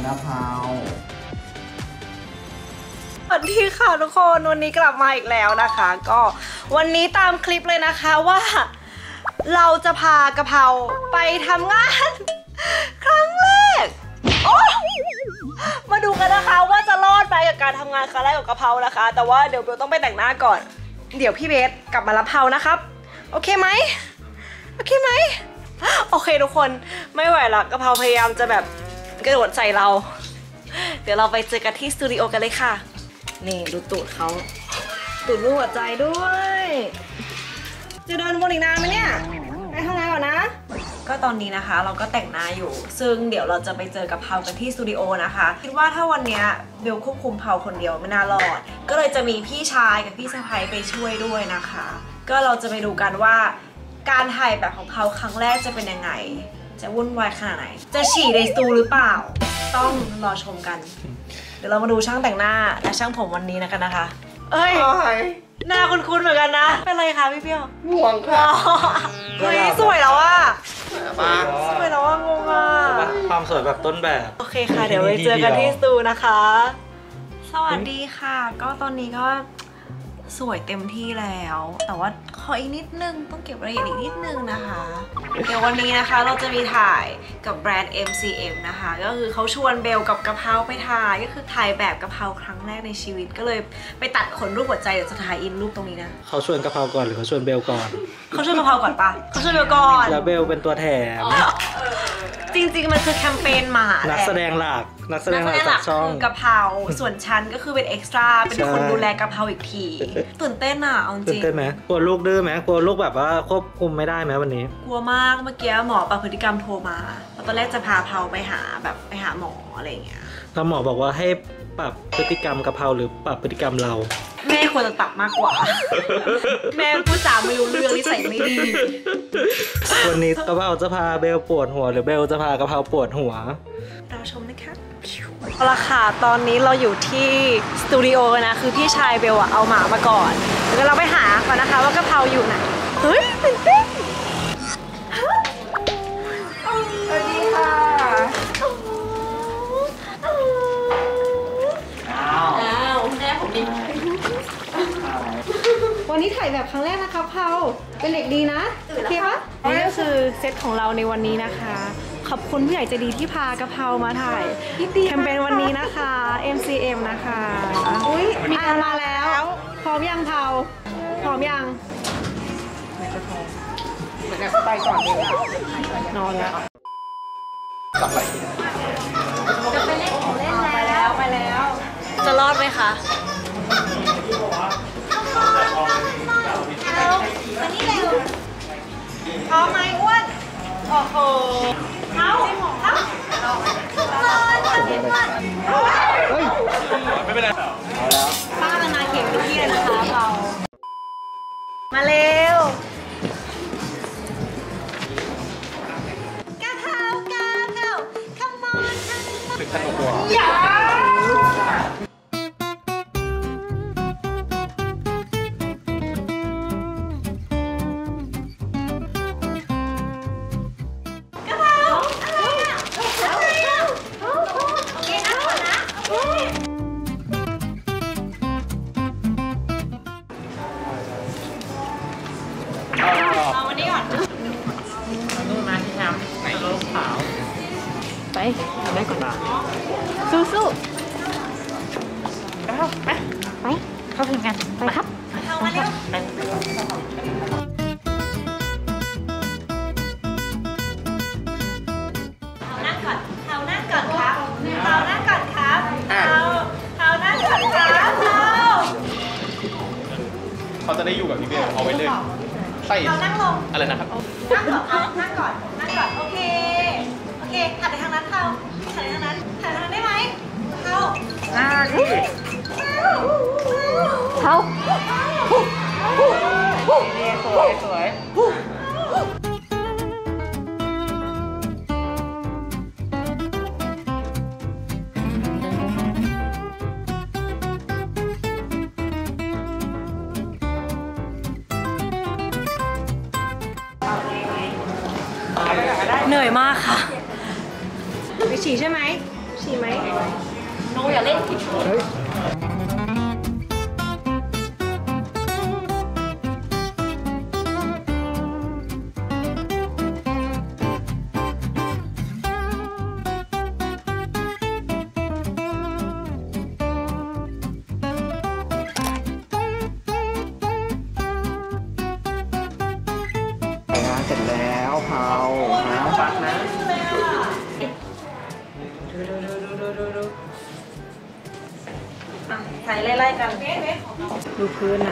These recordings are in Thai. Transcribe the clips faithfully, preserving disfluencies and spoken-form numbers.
ะเพราสวัสดีค่ะทุกคนวันนี้กลับมาอีกแล้วนะคะ ก็วันนี้ตามคลิปเลยนะคะว่าเราจะพากะเพราไปทำงานครั้งแรกโอ้มาดูกันนะคะว่าจะรอดไปกับการทำงานครั้งแรกกับกะเพรานะคะแต่ว่าเดี๋ยวเบลต้องไปแต่งหน้าก่อนเดี๋ยวพี่เบสกลับมารับเพรานะครับโอเคไหมโอเคไหมโอเคทุกคนไม่ไหวละกะเพราพยายามจะแบบกระโดดใส่เราเดี๋ยวเราไปเจอกันที่สตูดิโอกันเลยค่ะนี่ดูตูดเขาตูดรูปหัวใจด้วยจะเดินวนอีกนานไหมเนี่ยไปห้องน้ำก่อนนะก็ตอนนี้นะคะเราก็แต่งหน้าอยู่ซึ่งเดี๋ยวเราจะไปเจอกับเพากันที่สตูดิโอนะคะคิดว่าถ้าวันนี้เบลควบคุมเพาคนเดียวไม่น่ารอดก็เลยจะมีพี่ชายกับพี่สะใภ้ไปช่วยด้วยนะคะก็เราจะไปดูกันว่าการถ่ายแบบของเพาครั้งแรกจะเป็นยังไงจะวุ่นวายขนาดไหนจะฉี่ในสตูหรือเปล่าต้องรอชมกันเดี๋ยวเรามาดูช่างแต่งหน้าและช่างผมวันนี้นะกันนะคะเอ้ยหน้าคุ้นๆเหมือนกันนะเป็นไรคะพี่เปี้ยวห่วงค่ะเฮ้ยสวยแล้วอะสวยแล้วอะงงอะความสวยแบบต้นแบบโอเคค่ะเดี๋ยวไปเจอกันที่สตูนะคะสวัสดีค่ะก็ตอนนี้ก็สวยเต็มที่แล้วแต่ว่าขออีกนิดนึงต้องเก็บรายละเอียดอีกนิดนึงนะคะเดี๋ยววันนี้นะคะเราจะมีถ่ายกับแบรนด์ เอ็ม ซี เอ็ม นะคะก็คือเขาชวนเบลกับกะเพราไปถ่ายก็คือถ่ายแบบกะเพราครั้งแรกในชีวิตก็เลยไปตัดขนรูปหัวใจเดี๋ยวจะถ่ายอินรูปตรงนี้นะเขาชวนกะเพราก่อนหรือเขาชวนเบลก่อนเขาชวนกะเพราก่อนปะเขาชวนเบลก่อนแล้วเบลเป็นตัวแถมจริงๆมันคือแคมเปญหมานักแสดงหลักนักแสดงหลักจากช่องกะเพราส่วนฉันก็คือเป็นเอ็กซ์ตร้าเป็นคนดูแลกะเพราอีกทีตื่นเต้นอ่ะเอาจริงตื่นเต้นไหมกลัวลูกดื้อไหมกลัวลูกแบบว่าควบคุมไม่ได้ไหมวันนี้กลัวมากเมื่อกี้หมอปรับพฤติกรรมโทรมาตอนแรกจะพาเพาไปหาแบบไปหาหมออะไรอย่างเงี้ยแล้วหมอบอกว่าให้ปรับพฤติกรรมกะเพราหรือปรับพฤติกรรมเราแม่ควรจะปรับมากกว่าแม่พูดจาไม่รู้เรื่องนิสัยไม่ดีวันนี้กะเพราจะพาเบลปวดหัวหรือเบลจะพากะเพราปวดหัวเราชมนะคะเอาละค่ะตอนนี้เราอยู่ที่สตูดิโอนะคือพี่ชายเบลอะเอาหมามาก่อนเดี๋ยวเราไปหาก่อนนะคะว่ากะเพราอยู่ไหนเฮ้ยตื่นเต้นสวัสดีค่ะอ้าวแม่ผมดีวันนี้ถ่ายแบบครั้งแรกนะคะเพาเป็นเด็กดีนะโอเคปะนี่ก็คือเซตของเราในวันนี้นะคะขอบคุณผู้ใหญ่ใจดีที่พากะเพรามาถ่ายแคมเปญวันนี้นะคะ เอ็ม ซี เอ็ม นะคะอุ้ยมีมาแล้วพร้อมยังเผาพร้อมยังเหมือนกับไปก่อนเลยนอนแล้วกลับไปจะไปเล่นของเล่นแล้วไปแล้วจะรอดไหมคะเอาอันนี้เร็วพร้อมไหมอ้วนโอ้โหเอาเอาทุกคนทำดีมากไม่เป็นไรเอาแล้วป้านาเข็มทุกที่เลยนะคะเรามาเร็วกะเพรากะเพรา come on ถึงขนมหัวอย่าไปทำได้ก่อนนะสู้สู้ไปไปไปเข้าถึงกันไปครับเข้ามาเร็วเอานั่งก่อนเอานั่งก่อนครับเอานั่งก่อนครับเอาเอานั่งก่อนครับเอาเขาจะได้อยู่กับพี่เบลเอาไว้เลยใส่เอานั่งลงอะไรนะครับนั่งก่อนเอานั่งก่อนนั่งก่อนโอเคโอเคหันไปทางนั้นเท้าหันไปทางนั้นหันไปทางนั้นได้ไหมเท้าอ่าที่เท้าสวยสวยเหนื่อยมากค่ะไปฉี่ใช่ไหมฉีฉี่ไหมโนอย่าเล่นเฮ้ย งานเสร็จแล้วเผาน้ำปักนะใส่ไล่ๆกันดูพื้นนะ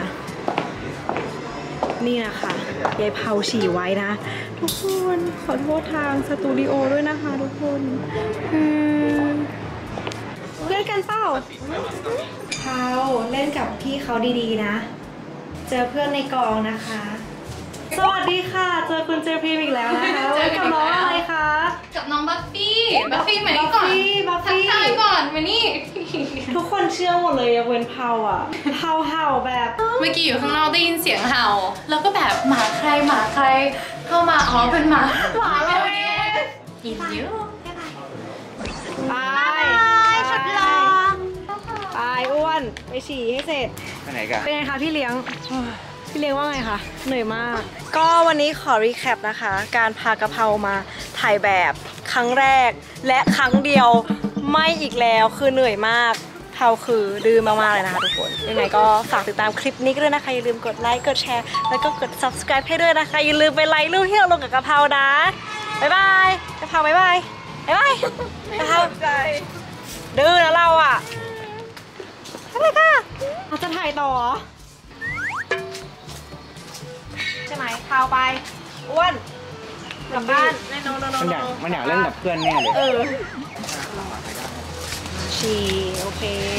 นี่นะคะยายเผาฉี่ไว้นะ ทุกคนขอโทษทางสตูดิโอด้วยนะคะทุกคนอืมเพื่อนกันเปล่าเผาเล่นกับพี่เขาดีๆนะ เจอเพื่อนในกองนะคะ สวัสดีค่ะ เจอคุณเจอพีมอีกแล้วนะคะกับน้องอะไรคะกับน้องบัฟฟี่ บัฟฟี่มานี่ก่อนบัฟทักฟี่ทายก่อนมานี่ทุกคนเชื่อหมดเลยยกเว้นเผาอ่ะเผาเห่าแบบเมื่อกี้อยู่ข้างนอกได้ยินเสียงเห่า แล้วก็แบบหมาใครหมาใครเข้ามาอ๋อเป็นหมาหมาเราเองกินเยอะไปชุดรอไปอ้วนไปฉี่ให้เสร็จไปไหนกันเป็นไงคะพี่เลี้ยง พี่เลี้ยงว่าไงคะ เหนื่อยมาก ก็วันนี้ขอรีแคปนะคะ การพากะเพรามาถ่ายแบบครั้งแรกและครั้งเดียวไม่อีกแล้วคือเหนื่อยมากเผาคือดื้อมากๆเลยนะคะทุกคน ยังไงก็ฝากติดตามคลิปนี้ด้วยนะคะ อย่าลืมกดไลค์ กดแชร์ แล้วก็กด ซับสไครบ์ ให้ด้วยนะคะ อย่าลืมไปไลค์รูปที่เราลงกับกะเพรานะ บ๊ายบายกะเพราบ๊ายบาย บ๊ายบายกะเพราดื้อนะเราอ่ะอะไรกันเราจะถ่ายต่อเหรอ ใช่ไหมพาวไปอ้วนกลับบ้านแน่นอนนมันอยากมันอยากเล่นกับเพื่อนแน่เลยเออฉี่โอเค